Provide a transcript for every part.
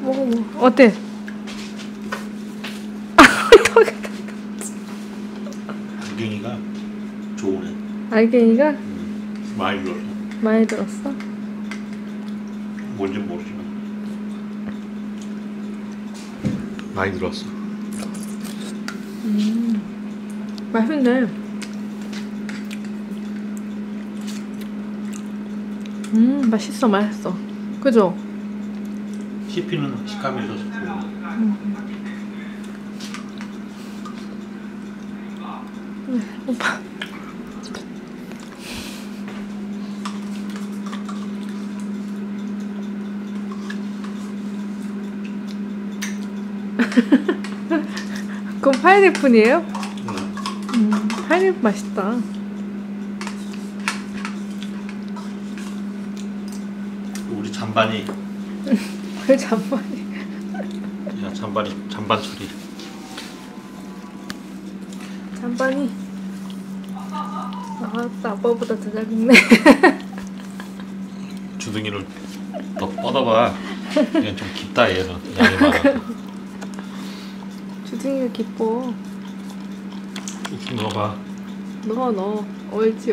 먹어. 어때? 알갱이가 좋으네. 알갱이가? 많이 들었어. 많이 들었어? 뭔지 모르지만 많이 들었어. 맛있네. 맛있어, 맛있어. 그죠? 씹히는 식감이 있어서 좋아. 오빠. 그건 파인애플이에요? 파인애플 맛있다. 우리 잔반이 그 잔반이. 야 잔반이 잔반 소리. 잔반이. 아따 아빠보다 더 작네. 주둥이를 더 뻗어봐. 얘는 좀 깊다 얘는. 양이 많아. 주둥이가 기뻐. 쑥쑥 넣어봐. 넣어. 옳지.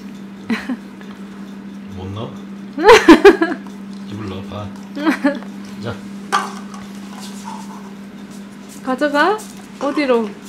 못 넣어? 입을 넣어봐. 자. 가져가? 어디로?